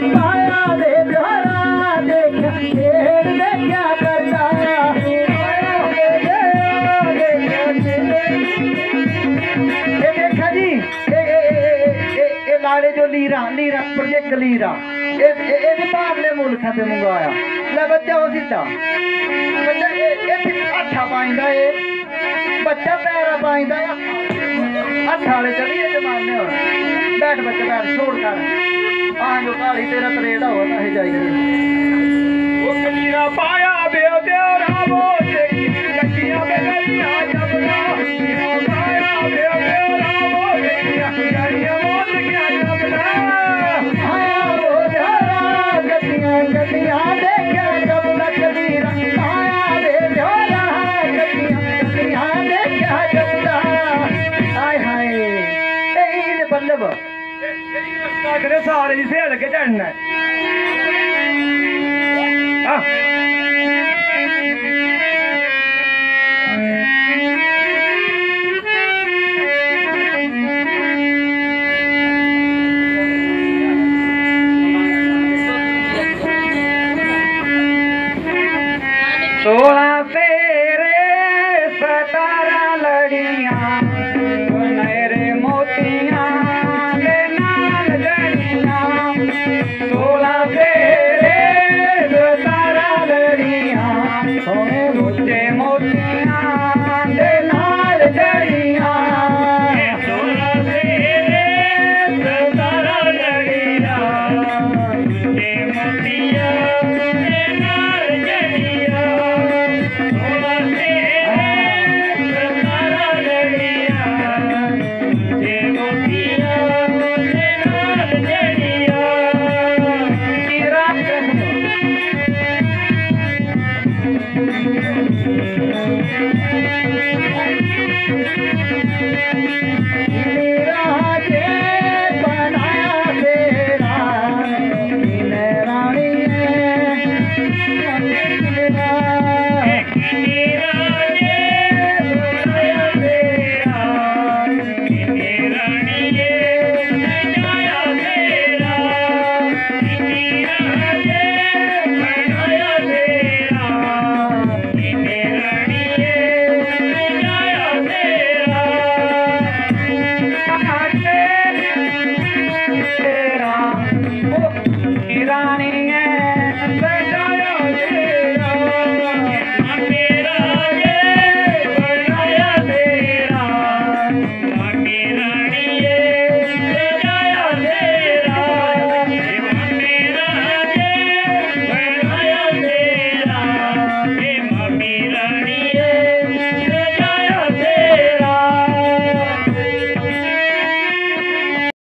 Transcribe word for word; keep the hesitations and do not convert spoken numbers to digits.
पाया दे प्यारा देखा शेर देखा करता देखा जी लाड़े जो लीरा लीरा प्रोजेक्ट लीरा ये बाहरले मुल्क से मंगवाया ले बच्चा वो सीधा बच्चा ये अच्छा पाइंदा है बच्चा पैरा पाइंदा है अच्छा वाले चलिए जमाने और बैठ बच्चा बैठ छोड़ कर हाँ जो काली तेरा तरेड़ा हो ना जाइए वो कलीरा पाया बेओ देवरा वो देखी लड़कियां बेगलियां जबना पाया बेओ देवरा वो देखी लड़कियां वो लड़कियां जबना आया वो जरा गतियां गतियां देखा जबना कलीरा आया रे जरा गतियां गतियां देखा जबना हाय हाय ए बल्लभ करे सारे जी सेल के चढ़ना है सोलह फेरे सतारा लड़ियां सुनहरे मोतियां ले नाल जड़ियां सोलह फेरे सतारा लड़ियां सोने मुझे मोतियां ले नाल जड़ियां सोलह फेरे सतारा लड़ियां मुझे मोतियां ले नाल जड़ियां Oh